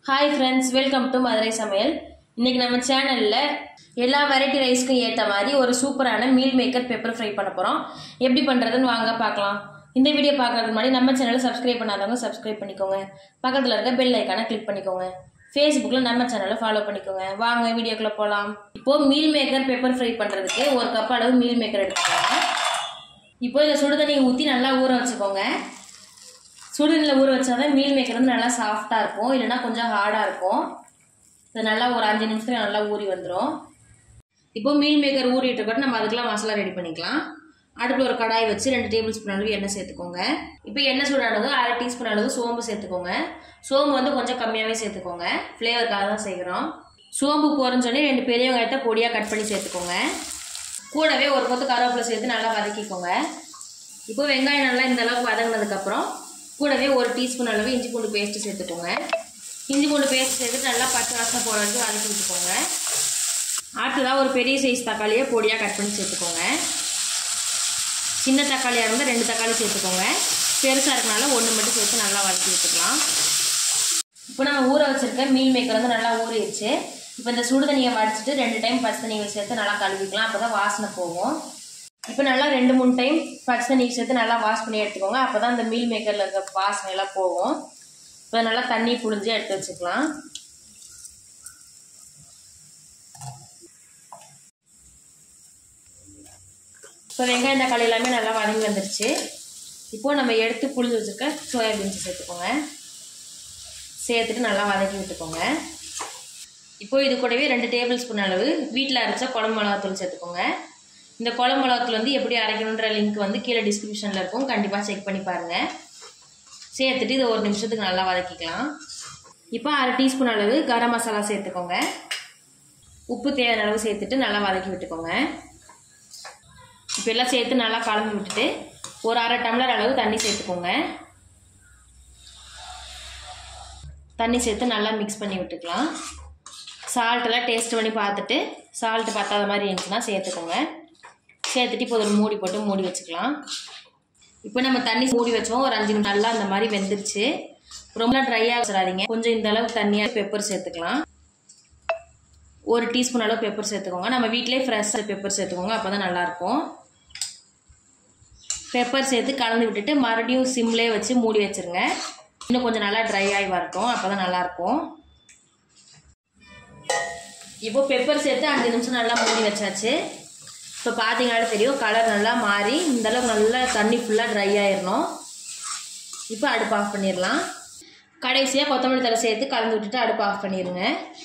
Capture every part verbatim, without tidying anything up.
Hi friends, welcome to Madurai Samayal. இன்னைக்கு நம்ம சேனல்ல எல்லா வெரைட்டி ரைஸ்க்கும் ஏத்த மாதிரி ஒரு சூப்பரான மீல் மேக்கர் பெப்பர் ஃப்ரை பண்ண போறோம். எப்படி பண்றதுன்னு வாங்க பார்க்கலாம். இந்த வீடியோ பார்க்கிறதுக்கு முன்னாடி நம்ம சேனலை சப்ஸ்கிரைப் பண்ணாதவங்க சப்ஸ்கிரைப் பண்ணிக்கோங்க. பக்கத்துல இருக்க பெல் ஐகானை கிளிக் பண்ணிக்கோங்க. Facebookல நம்ம சேனலை ஃபாலோ பண்ணிக்கோங்க. வாங்க வீடியோக்குள்ள போலாம். இப்போ மீல் மேக்கர் பெப்பர் ஃப்ரை பண்றதுக்கு ஒரு கப் அளவு மீல் மேக்கர் எடுத்துக்கோங்க. இப்போ இத சுடு தண்ணி ஊத்தி நல்லா ஊற வச்சுக்கோங்க. சுடுதண்ணில ஊற வச்சாதான் மீல் மேக்கர் வந்து நல்லா சாஃப்டா இருக்கும், இல்லனா கொஞ்சம் ஹார்டா இருக்கும். இது நல்லா ஒரு அஞ்சு நிமிஷத்துல நல்லா ஊறி வந்துரும். இப்போ மீல் மேக்கர் ஊறிட்ட பிறகு நம்ம அதுக்குலாம் மசாலா ரெடி பண்ணிக்கலாம். அடுப்புல ஒரு கடாய் வச்சு ரெண்டு டேபிள் ஸ்பூன் அளவு எண்ணெய் சேர்த்துக்கோங்க. இப்போ எண்ணெய் சூடானதும் அரை டீஸ்பூன் அளவு சோம்பு சேர்த்துக்கோங்க. சோம்பு வந்து கொஞ்சம் கம்மியாவே சேர்த்துக்கோங்க, ஃப்ளேவருக்காக தான் செய்கிறோம். சோம்பு பொரிஞ்சோடனே ரெண்டு பெரிய வெங்காயத்தை பொடியா கட் பண்ணி சேர்த்துக்கோங்க. கூடவே ஒரு கொத்து கருவேப்பிலை சேர்த்து நல்லா வதக்கிக்கோங்க. இப்போ வெங்காயம் நல்லா இந்த அளவுக்கு வதங்கினதுக்கு அப்புறம் கூடவே ஒரு டீஸ்பூன் அளவு இஞ்சி பூண்டு பேஸ்ட் சேர்த்துக்கோங்க. இஞ்சி பூண்டு பேஸ்ட் சேர்த்துட்டு நல்லா பச்சை வாசனை போற வரைக்கும் வதக்கி விட்டுக்கோங்க. அடுத்ததாக ஒரு பெரிய சைஸ் தக்காளியை பொடியாக கட் பண்ணி சேர்த்துக்கோங்க. சின்ன தக்காளியாக இருந்தால் ரெண்டு தக்காளி சேர்த்துக்கோங்க. பெருசாக இருக்கனால ஒன்று மட்டும் சேர்த்து நல்லா வதக்கி விட்டுக்கலாம். இப்போ நம்ம ஊற வச்சிருக்க மீல் மேக்கர் வந்து நல்லா ஊறிடுச்சு. இப்போ இந்த சுடு தண்ணியை வடிச்சிட்டு ரெண்டு டைம் பச்சை தண்ணியை சேர்த்து நல்லா கழுவிக்கலாம், அப்போ தான் வாசனை போகும். இப்போ நல்லா ரெண்டு மூணு டைம் பச்சை தண்ணி சேர்த்து நல்லா வாஷ் பண்ணி எடுத்துக்கோங்க, அப்போ தான் இந்த மீல் மேக்கரில் இருக்க வாசனை எல்லாம் போகும். இப்போ நல்லா தண்ணி புழிஞ்சு எடுத்து வச்சுக்கலாம். இப்போ வெங்காயம் தக்காளி எல்லாமே நல்லா வதங்கி வந்துருச்சு. இப்போது நம்ம எடுத்து புழிஞ்சு வச்சுருக்க சோயாபீன்ஸ் சேர்த்துக்கோங்க. சேர்த்துட்டு நல்லா வதக்கி விட்டுக்கோங்க. இப்போது இது கூடவே ரெண்டு டேபிள் ஸ்பூன் அளவு வீட்டில் அரைச்ச குழம்பு மிளகாத்தூள் சேர்த்துக்கோங்க. இந்த குழம்பு மிளகாத்தூள் வந்து எப்படி அரைக்கணுன்ற லிங்க் வந்து கீழே டிஸ்கிரிப்ஷனில் இருக்கும், கண்டிப்பாக செக் பண்ணி பாருங்கள். சேர்த்துட்டு இதை ஒரு நிமிஷத்துக்கு நல்லா வதக்கிக்கலாம். இப்போ அரை டீஸ்பூன் அளவு கரம் மசாலா சேர்த்துக்கோங்க. உப்பு தேவையான அளவு சேர்த்துட்டு நல்லா வதக்கி விட்டுக்கோங்க. இப்போ எல்லாம் சேர்த்து நல்லா கலந்து விட்டுட்டு ஒரு அரை டம்ளர் அளவு தண்ணி சேர்த்துக்கோங்க. தண்ணி சேர்த்து நல்லா மிக்ஸ் பண்ணி விட்டுக்கலாம். சால்ட்டெல்லாம் டேஸ்ட் பண்ணி பார்த்துட்டு சால்ட்டு பத்தாத மாதிரி இருந்துச்சுன்னா சேர்த்துக்கோங்க. சேர்த்துட்டு இப்போ ஒரு மூடி போட்டு மூடி வச்சுக்கலாம். இப்போ நம்ம தண்ணி மூடி வச்சோம், ஒரு அஞ்சு நிமிஷம் நல்லா இந்த மாதிரி வெந்துருச்சு. ரொம்ப ட்ரையாக வச்சிடாதீங்க, கொஞ்சம் இந்த அளவுக்கு தண்ணியாக பெப்பர் சேர்த்துக்கலாம். ஒரு டீஸ்பூன் அளவு பெப்பர் சேர்த்துக்கோங்க. நம்ம வீட்டிலே ஃப்ரெஷ்ஷாக பெப்பர் சேர்த்துக்கோங்க, அப்போ தான் நல்லாயிருக்கும். பெப்பர் சேர்த்து கலந்து விட்டுட்டு மறுபடியும் சிம்லே வச்சு மூடி வச்சுருங்க. இன்னும் கொஞ்சம் நல்லா ட்ரை ஆகி வரட்டும், அப்போ தான் நல்லாயிருக்கும். இப்போ பெப்பர் சேர்த்து அஞ்சு நிமிஷம் நல்லா மூடி வச்சாச்சு. இப்போ பார்த்தீங்கன்னா தெரியும், கலர் நல்லா மாறி இந்தளவுக்கு நல்லா தண்ணி ஃபுல்லாக ட்ரை ஆயிடணும். இப்போ அடுப்பு ஆஃப் பண்ணிடலாம். கடைசியாக கொத்தமல்லி தழை சேர்த்து கலந்து விட்டுட்டு அடுப்பு ஆஃப் பண்ணிடுங்க.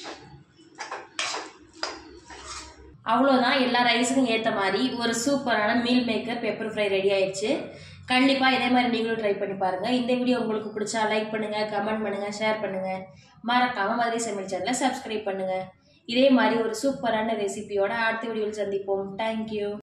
அவ்வளோதான், எல்லா ரைஸுக்கும் ஏற்ற மாதிரி ஒரு சூப்பரான meal maker pepper fry ready ஆயிடுச்சு. கண்டிப்பாக இதே மாதிரி நீங்களும் ட்ரை பண்ணி பாருங்கள். இந்த வீடியோ உங்களுக்கு பிடிச்சா லைக் பண்ணுங்கள், கமெண்ட் பண்ணுங்கள், ஷேர் பண்ணுங்கள். மறக்காமல் மதுரை சமையல் சேனலை சப்ஸ்கிரைப் பண்ணுங்கள். இதே மாதிரி ஒரு சூப்பரான ரெசிபியோட அடுத்த வீடியோவில் சந்திப்போம். தேங்க்யூ.